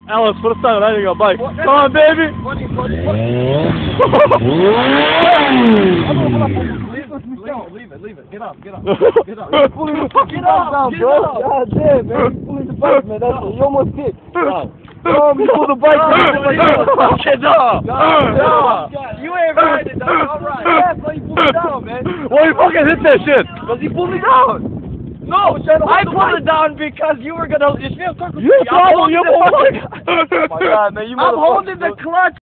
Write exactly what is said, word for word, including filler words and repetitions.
Alice, put a sign on that. You go, bike. Come on, baby. Funny, funny, funny. Leave it, leave it. Get up, get up, get up. You're pulling the fucking bike down, bro. God damn, man. You're pulling the bike, man. That's it. You almost hit. Oh, you pull the bike down. Fuck it up. You ain't riding, dog. All right. Yeah, so you pulled it down, man. Why you fucking hit that shit? Because he pulled me down. No, I pulled it down because you were gonna. You You problem, you motherfucker. Oh my God, man, you I'm holding the clutch